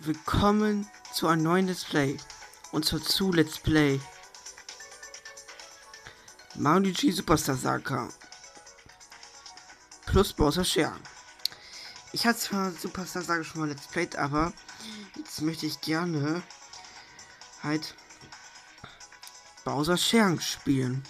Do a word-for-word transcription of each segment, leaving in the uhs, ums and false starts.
Willkommen zu einem neuen Let's Play. Und zwar zu Let's Play Mario G Superstar Saga plus Bowser Share. Ich hatte zwar Superstar Saga schon mal Let's Played, aber jetzt möchte ich gerne halt Bowser Share spielen.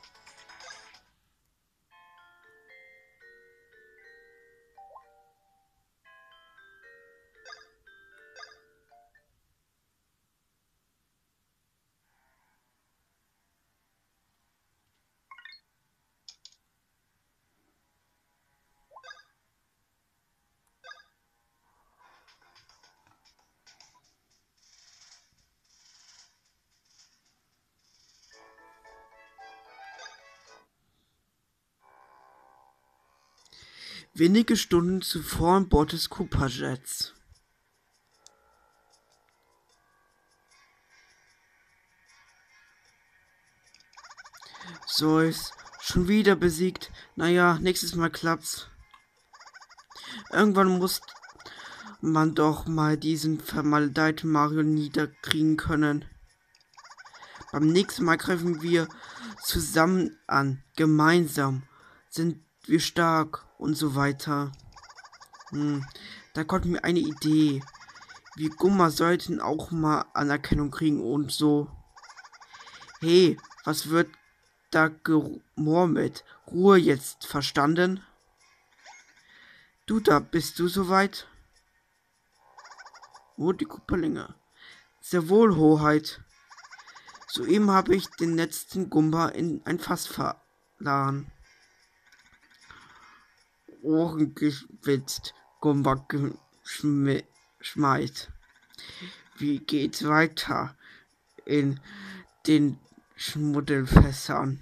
Wenige Stunden zuvor an Bord des Koopa Jets. So ist schon wieder besiegt. Naja, nächstes Mal klappt's. Irgendwann muss man doch mal diesen vermaledeiten Mario niederkriegen können. Beim nächsten Mal greifen wir zusammen an. Gemeinsam sind wir stark und so weiter. Hm, da kommt mir eine Idee. Wir Gummer sollten auch mal Anerkennung kriegen und so. Hey, was wird da gemurmelt? Ruhe jetzt, verstanden? Du da, bist du soweit? Oh, die Kupperlinge. Sehr wohl, Hoheit. Soeben habe ich den letzten Gumba in ein Fass verladen. Ohren geschwitzt, Gumba geschmeit. Wie geht's weiter in den Schmuddelfässern?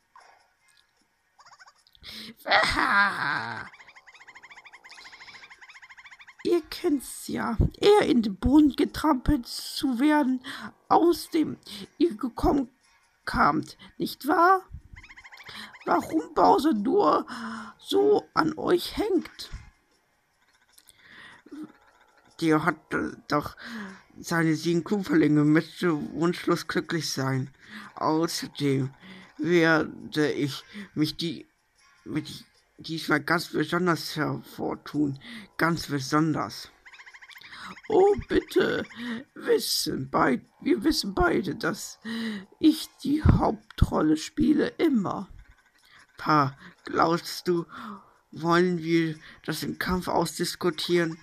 Ihr kennt's ja, eher in den Boden getrampelt zu werden, aus dem ihr gekommen kamt, nicht wahr? Warum Bowser nur so an euch hängt? Der hat doch seine sieben Kupferlinge, möchte wunschlos glücklich sein. Außerdem werde ich mich die mit diesmal ganz besonders hervortun. Ganz besonders. Oh, bitte, wissen beid, wir wissen beide, dass ich die Hauptrolle spiele, immer. Pa, glaubst du, wollen wir das im Kampf ausdiskutieren?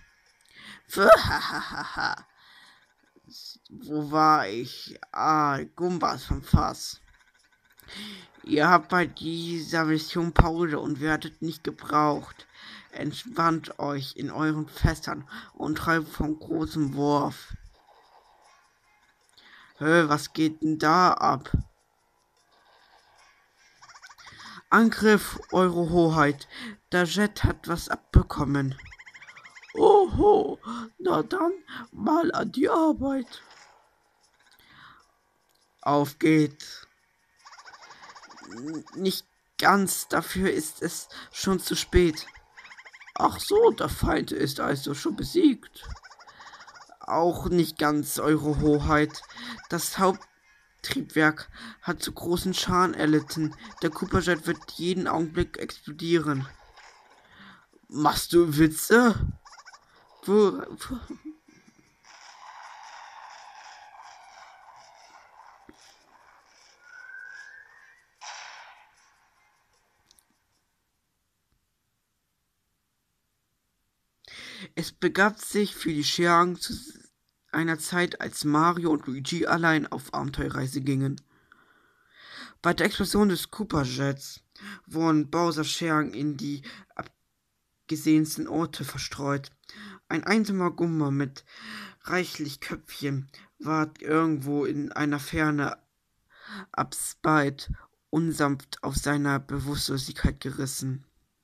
Wo war ich? Ah, Gumbas vom Fass. Ihr habt bei dieser Mission Pause und werdet nicht gebraucht. Entspannt euch in euren Fässern und treibt vom großen Wurf. Hä, was geht denn da ab? Angriff, Eure Hoheit. Der Jet hat was abbekommen. Oho, na dann mal an die Arbeit. Auf geht's. Nicht ganz, dafür ist es schon zu spät. Ach so, der Feind ist also schon besiegt. Auch nicht ganz, Eure Hoheit. Das Haupttriebwerk hat zu großen Schaden erlitten. Der Koopa Jet wird jeden Augenblick explodieren. Machst du Witze? Wo, wo? Es begab sich für die Schergen zu einer Zeit, als Mario und Luigi allein auf Abenteuerreise gingen. Bei der Explosion des Koopa Jets wurden Bowser Schergen in die abgesehensten Orte verstreut. Ein einsamer Gumba mit reichlich Köpfchen war irgendwo in einer Ferne absbeit unsanft auf seiner Bewusstlosigkeit gerissen.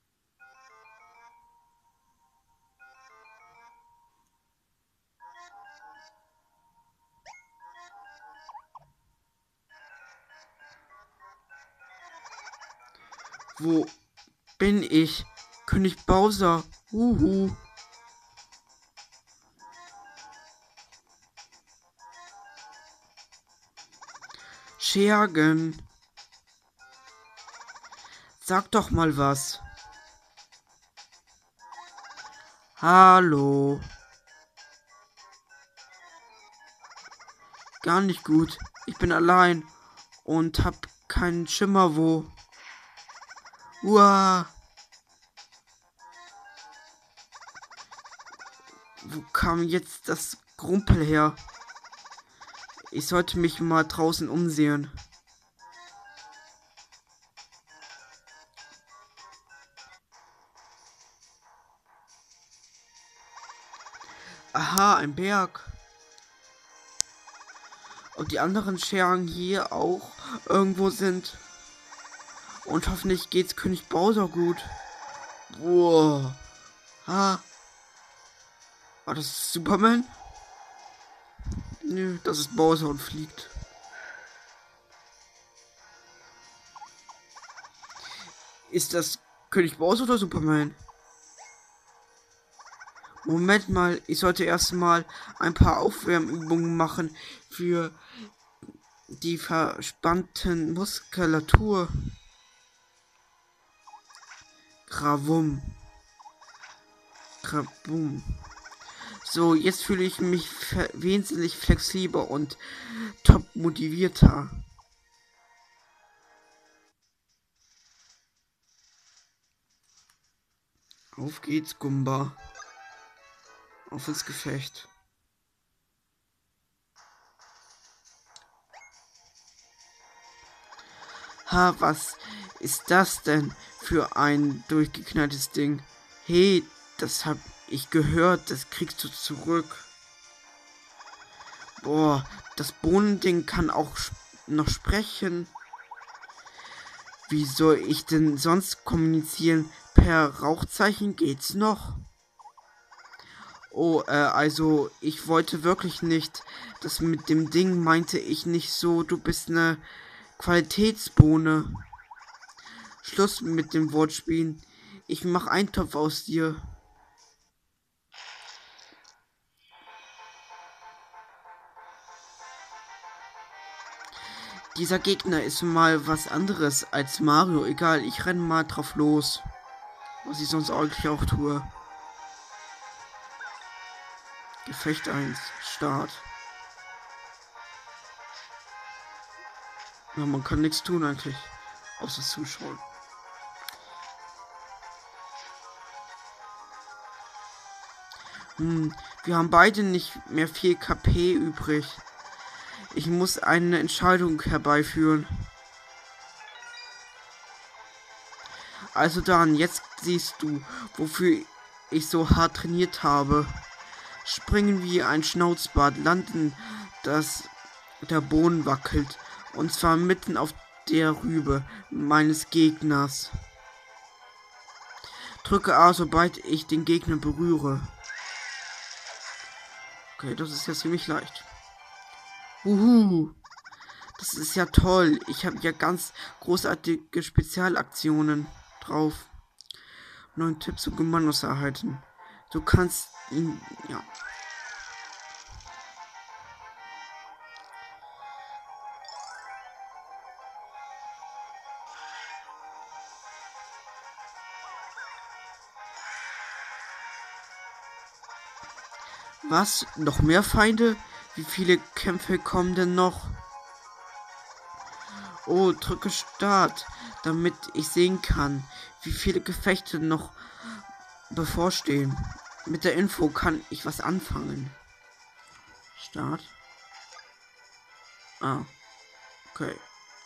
Wo bin ich? König Bowser. Huhu. Schergen. Sag doch mal was. Hallo. Gar nicht gut. Ich bin allein und hab keinen Schimmer wo. Uah. Wo kam jetzt das Grumpel her? Ich sollte mich mal draußen umsehen. Aha, ein Berg. Und die anderen Schergen hier auch irgendwo sind. Und hoffentlich geht's König Bowser gut. Boah. Ha. War das Superman? Nö, das ist Bowser und fliegt. Ist das König Bowser oder Superman? Moment mal, ich sollte erstmal ein paar Aufwärmübungen machen für die verspannten Muskulatur. Gravum. Gravum. So, jetzt fühle ich mich wesentlich flexibler und top motivierter. Auf geht's, Gumba. Auf ins Gefecht. Ha, was ist das denn für ein durchgeknalltes Ding? Hey, das hab ich gehört, das kriegst du zurück. Boah, das Bohnending kann auch noch sprechen. Wie soll ich denn sonst kommunizieren? Per Rauchzeichen geht's noch? Oh, äh, also, ich wollte wirklich nicht. Das mit dem Ding meinte ich nicht so. Du bist eine Qualitätsbohne. Schluss mit dem Wortspielen. Ich mach Eintopf aus dir. Dieser Gegner ist mal was anderes als Mario. Egal, ich renne mal drauf los. Was ich sonst eigentlich auch tue. Gefecht eins. Start. Ja, man kann nichts tun eigentlich. Außer zuschauen. Hm, wir haben beide nicht mehr viel K P übrig. Ich muss eine Entscheidung herbeiführen. Also dann, jetzt siehst du, wofür ich so hart trainiert habe. Springen wie ein Schnauzbart, landen, dass der Boden wackelt. Und zwar mitten auf der Rübe meines Gegners. Drücke A, sobald ich den Gegner berühre. Okay, das ist ja ziemlich leicht. Uhu. Das ist ja toll. Ich habe ja ganz großartige Spezialaktionen drauf. Neuen Tipps zu Kommandos erhalten. Du kannst ihn, ja. Was? Noch mehr Feinde? Wie viele Kämpfe kommen denn noch? Oh, drücke Start, damit ich sehen kann, wie viele Gefechte noch bevorstehen. Mit der Info kann ich was anfangen. Start. Ah. Okay.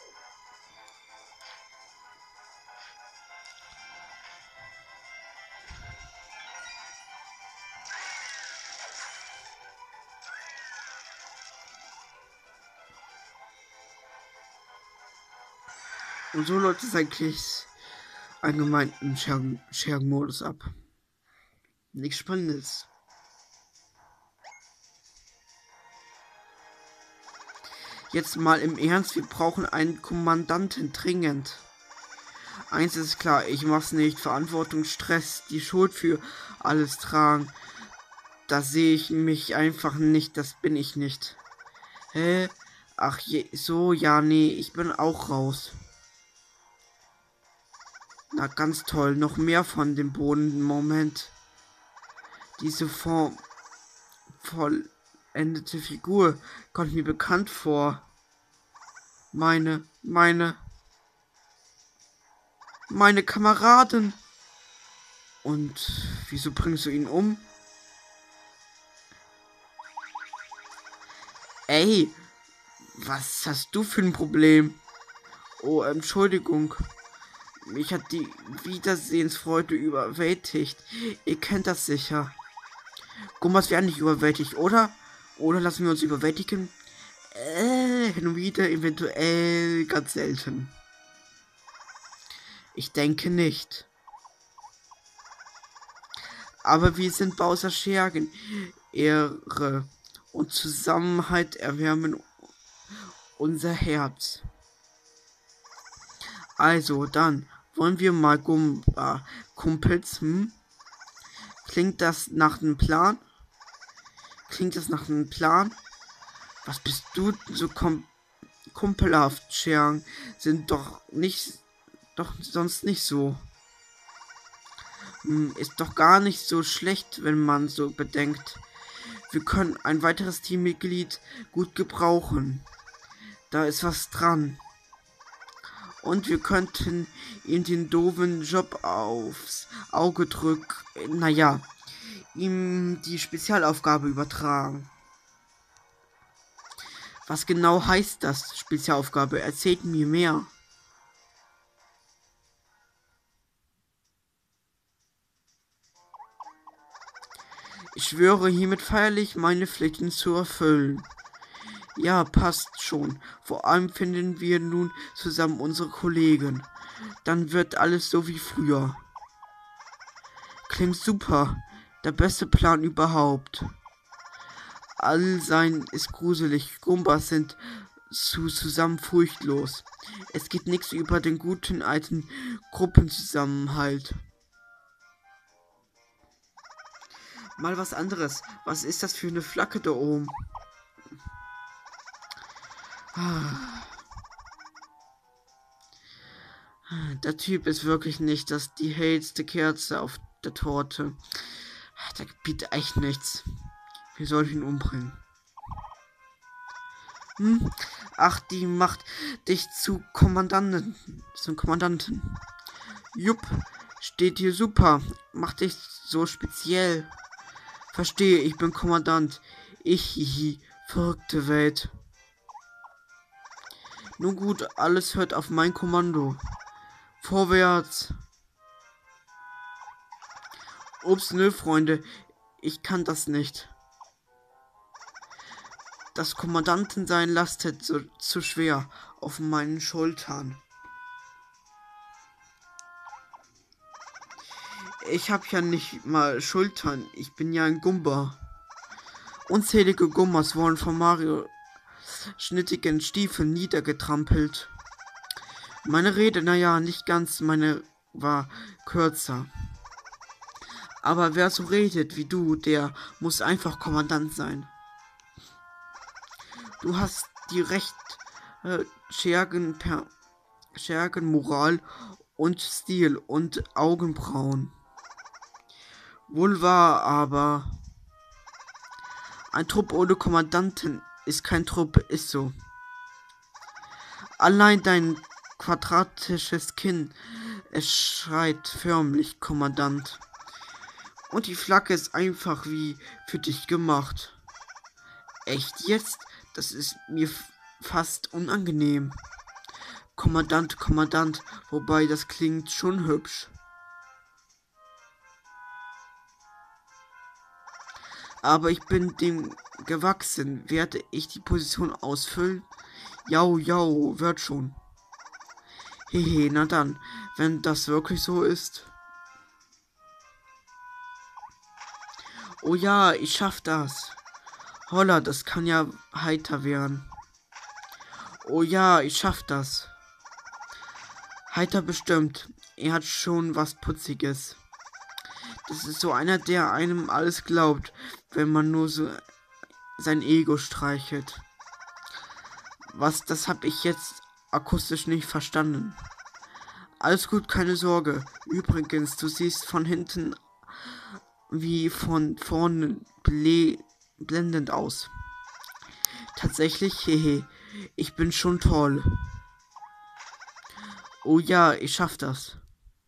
Und so läuft es eigentlich allgemein im Schergen-Modus ab. Nichts Spannendes. Jetzt mal im Ernst, wir brauchen einen Kommandanten dringend. Eins ist klar, ich mach's nicht. Verantwortung, Stress, die Schuld für alles tragen. Da sehe ich mich einfach nicht, das bin ich nicht. Hä? Ach je, so, ja, nee, ich bin auch raus. Na, ganz toll, noch mehr von dem Boden. Moment. Diese Form, vollendete Figur kommt mir bekannt vor. Meine, meine, meine Kameraden. Und wieso bringst du ihn um? Ey, was hast du für ein Problem? Oh, Entschuldigung. Mich hat die Wiedersehensfreude überwältigt. Ihr kennt das sicher. Gummas werden nicht überwältigt, oder? Oder lassen wir uns überwältigen? Äh, hin und wieder, eventuell, ganz selten. Ich denke nicht. Aber wir sind Bowser Schergen. Ehre und Zusammenhalt erwärmen unser Herz. Also, dann wollen wir mal Gumba Kumpels, hm? Klingt das nach einem Plan? Klingt das nach einem Plan? Was bist du so kom kumpelhaft, Schergen? Sind doch nicht, doch sonst nicht so. Hm, ist doch gar nicht so schlecht, wenn man so bedenkt. Wir können ein weiteres Teammitglied gut gebrauchen. Da ist was dran. Und wir könnten ihm den doofen Job aufs Auge drücken. Naja, ihm die Spezialaufgabe übertragen. Was genau heißt das, Spezialaufgabe? Erzählt mir mehr. Ich schwöre hiermit feierlich, meine Pflichten zu erfüllen. Ja, passt schon. Vor allem finden wir nun zusammen unsere Kollegen. Dann wird alles so wie früher. Klingt super. Der beste Plan überhaupt. All sein ist gruselig. Gumbas sind zu zusammen furchtlos. Es geht nichts über den guten alten Gruppenzusammenhalt. Mal was anderes. Was ist das für eine Flagge da oben? Der Typ ist wirklich nicht das die hellste Kerze auf der Torte. Der bietet echt nichts. Wir sollten ihn umbringen. Hm? Ach, die macht dich zu Kommandanten. Zum Kommandanten. Jupp, steht hier super. Macht dich so speziell. Verstehe, ich bin Kommandant. Ich, hihi, verrückte Welt. Nun gut, alles hört auf mein Kommando. Vorwärts. Ups, nö, Freunde. Ich kann das nicht. Das Kommandantensein lastet so zu schwer auf meinen Schultern. Ich hab ja nicht mal Schultern. Ich bin ja ein Gumba. Unzählige Gummas wurden von Mario schnittigen Stiefeln niedergetrampelt. Meine Rede, naja, nicht ganz, meine war kürzer. Aber wer so redet wie du, der muss einfach Kommandant sein. Du hast die recht äh, Schergen, per, Schergen, Moral und Stil und Augenbrauen. Wohl wahr, aber ein Trupp ohne Kommandanten ist kein Trupp, ist so. Allein dein quadratisches Kinn, es schreit förmlich Kommandant. Und die Flagge ist einfach wie für dich gemacht. Echt jetzt? Das ist mir fast unangenehm. Kommandant, Kommandant, wobei das klingt schon hübsch. Aber ich bin dem gewachsen. Werde ich die Position ausfüllen? Jau, jau, wird schon. Hehe, na dann, wenn das wirklich so ist. Oh ja, ich schaff das. Holla, das kann ja heiter werden. Oh ja, ich schaff das. Heiter bestimmt. Er hat schon was Putziges. Das ist so einer, der einem alles glaubt, wenn man nur so sein Ego streichelt. Was, das habe ich jetzt akustisch nicht verstanden. Alles gut, keine Sorge. Übrigens, du siehst von hinten wie von vorne ble blendend aus. Tatsächlich, hehe, ich bin schon toll. Oh ja, ich schaff das.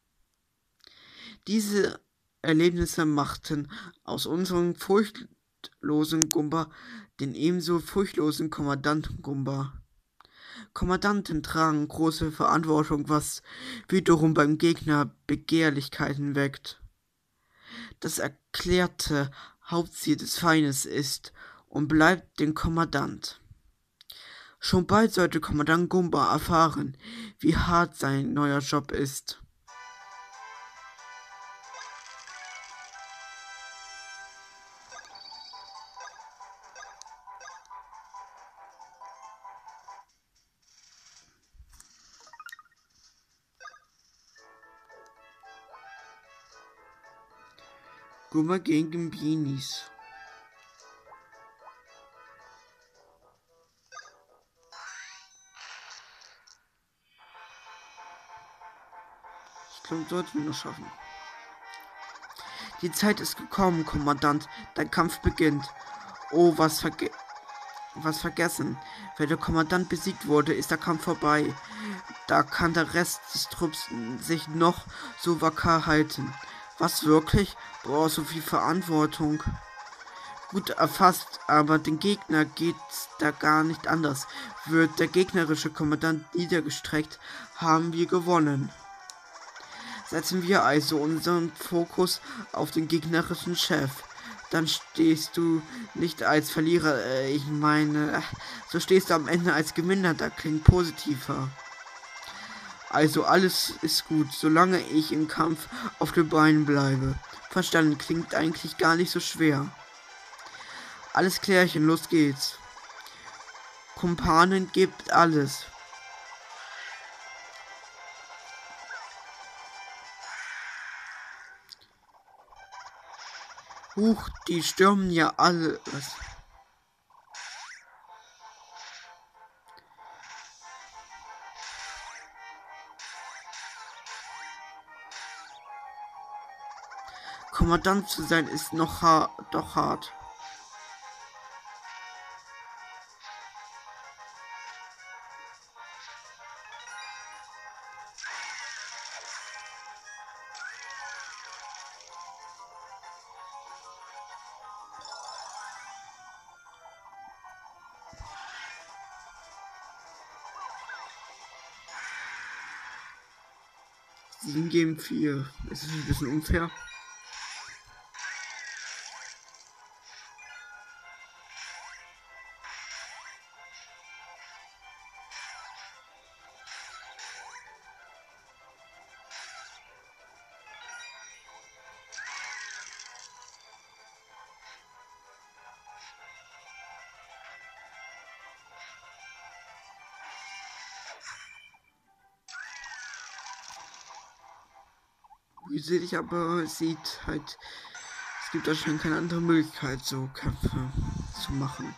Diese Erlebnisse machten aus unserem furchtlosen Gumba den ebenso furchtlosen Kommandanten Gumba. Kommandanten tragen große Verantwortung, was wiederum beim Gegner Begehrlichkeiten weckt. Das erklärte Hauptziel des Feindes ist und bleibt den Kommandant. Schon bald sollte Kommandant Gumba erfahren, wie hart sein neuer Job ist. Gumba gegen Beanies. Ich glaube, sollten wir noch schaffen. Die Zeit ist gekommen, Kommandant. Dein Kampf beginnt. Oh, was, verge was vergessen. Wenn der Kommandant besiegt wurde, ist der Kampf vorbei. Da kann der Rest des Trupps sich noch so wacker halten. Was, wirklich? Boah, so viel Verantwortung. Gut erfasst, aber den Gegner geht's da gar nicht anders. Wird der gegnerische Kommandant niedergestreckt, haben wir gewonnen. Setzen wir also unseren Fokus auf den gegnerischen Chef. Dann stehst du nicht als Verlierer, äh, ich meine, so stehst du am Ende als Gewinner, da klingt positiver. Also alles ist gut, solange ich im Kampf auf den Beinen bleibe. Verstanden, klingt eigentlich gar nicht so schwer. Alles klärchen, los geht's. Kumpanen gibt alles. Huch, die stürmen ja alles. Kommandant zu sein ist noch hart, doch hart. sieben gegen vier. Das ist ein bisschen unfair. Wie sehe ich aber, sieht halt, es gibt anscheinend keine andere Möglichkeit, so Kämpfe zu machen.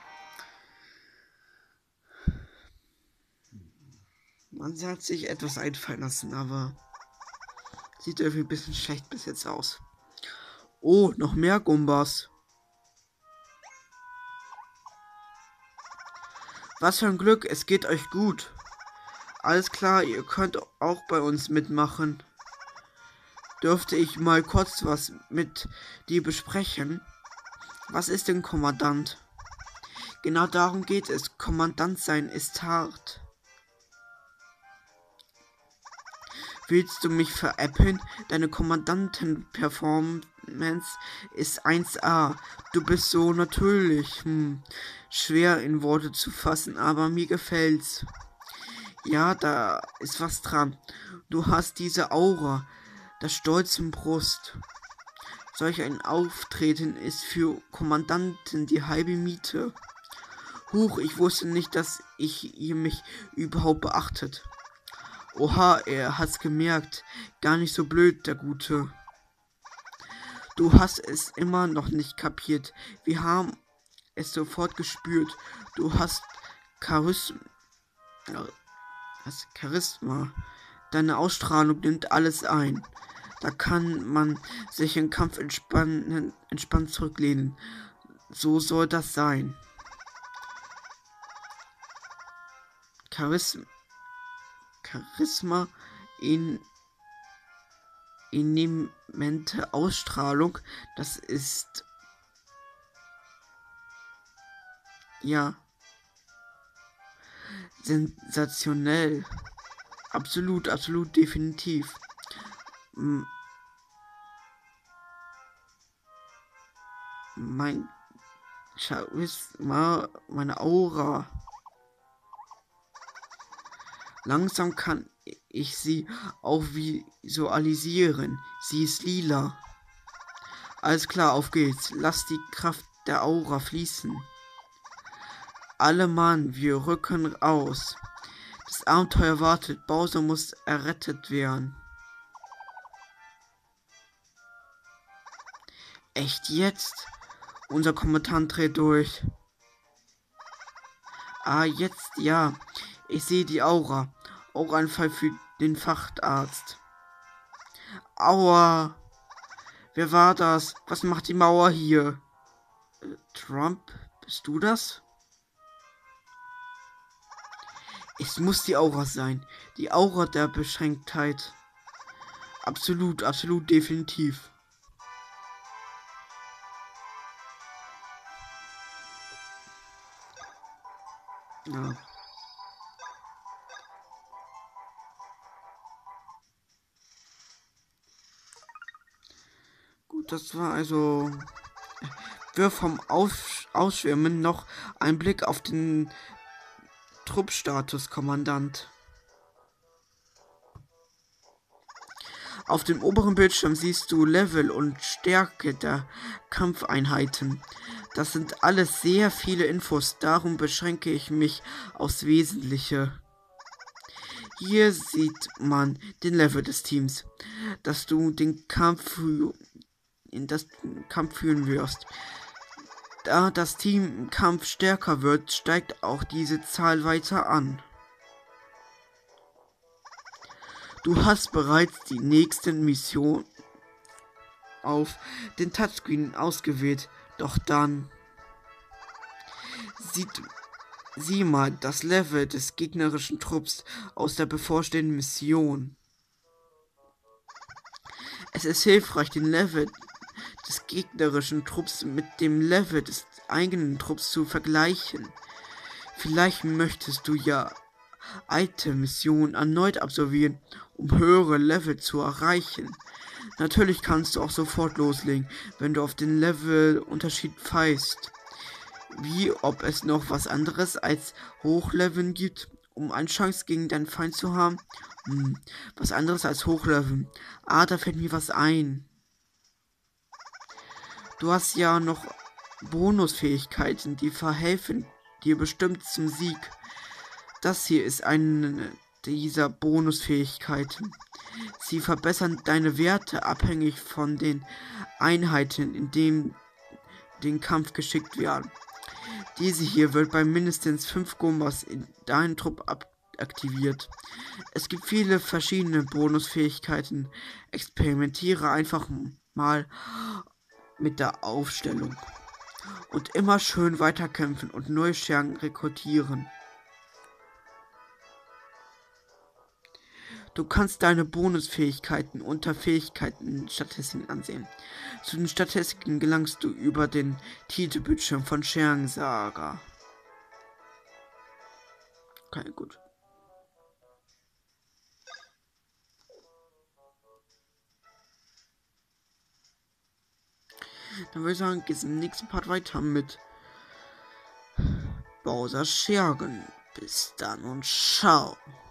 Man hat sich etwas einfallen lassen, aber sieht irgendwie ein bisschen schlecht bis jetzt aus. Oh, noch mehr Gumbas. Was für ein Glück, es geht euch gut. Alles klar, ihr könnt auch bei uns mitmachen. Dürfte ich mal kurz was mit dir besprechen? Was ist denn Kommandant? Genau darum geht es. Kommandant sein ist hart. Willst du mich veräppeln? Deine Kommandanten-Performance ist eins A. Du bist so natürlich. Hm. Schwer in Worte zu fassen, aber mir gefällt's. Ja, da ist was dran. Du hast diese Aura. Das Stolz im Brust. Solch ein Auftreten ist für Kommandanten die halbe Miete. Huch, ich wusste nicht, dass ich ihr mich überhaupt beachtet. Oha, er hat's gemerkt. Gar nicht so blöd, der Gute. Du hast es immer noch nicht kapiert. Wir haben es sofort gespürt. Du hast Charisma. Das Charisma. Deine Ausstrahlung nimmt alles ein. Da kann man sich im Kampf entspannen, entspannt zurücklehnen. So soll das sein. Charisma. Charisma in eminente Ausstrahlung. Das ist ja sensationell. Absolut, absolut, definitiv. M mein Charisma, meine Aura. Langsam kann ich sie auch visualisieren. Sie ist lila. Alles klar, auf geht's. Lass die Kraft der Aura fließen. Alle Mann, wir rücken aus. Das Abenteuer wartet. Bowser muss errettet werden. Echt jetzt? Unser Kommandant dreht durch. Ah, jetzt ja. Ich sehe die Aura. Auch ein Fall für den Facharzt. Aua. Wer war das? Was macht die Mauer hier? Äh, Trump? Bist du das? Es muss die Aura sein. Die Aura der Beschränktheit. Absolut, absolut, definitiv. Ja. Gut, das war also... Wir vom Aus Ausschwimmen noch ein Blick auf den Truppstatus, Kommandant. Auf dem oberen Bildschirm siehst du Level und Stärke der Kampfeinheiten. Das sind alles sehr viele Infos, darum beschränke ich mich aufs Wesentliche. Hier sieht man den Level des Teams, dass du den Kampf in das Kampf führen wirst. Da das Team im Kampf stärker wird, steigt auch diese Zahl weiter an. Du hast bereits die nächste Mission auf den Touchscreen ausgewählt, doch dann sieht sieh mal das Level des gegnerischen Trupps aus der bevorstehenden Mission. Es ist hilfreich, den Level des gegnerischen Trupps mit dem Level des eigenen Trupps zu vergleichen. Vielleicht möchtest du ja alte Missionen erneut absolvieren, um höhere Level zu erreichen. Natürlich kannst du auch sofort loslegen, wenn du auf den Levelunterschied pfeifst. Wie ob es noch was anderes als Hochleveln gibt, um eine Chance gegen deinen Feind zu haben. Hm, was anderes als Hochleveln. Ah, da fällt mir was ein. Du hast ja noch Bonusfähigkeiten, die verhelfen dir bestimmt zum Sieg. Das hier ist eine dieser Bonusfähigkeiten. Sie verbessern deine Werte abhängig von den Einheiten, in denen den Kampf geschickt werden. Diese hier wird bei mindestens fünf Gumbas in deinem Trupp aktiviert. Es gibt viele verschiedene Bonusfähigkeiten. Experimentiere einfach mal mit der Aufstellung. Und immer schön weiterkämpfen und neue Schergen rekrutieren. Du kannst deine Bonusfähigkeiten unter Fähigkeiten Statistiken ansehen. Zu den Statistiken gelangst du über den Titelbildschirm von Schergen Saga. Okay, gut. Dann würde ich sagen, geht's im nächsten Part weiter mit Bowser Schergen. Bis dann und ciao.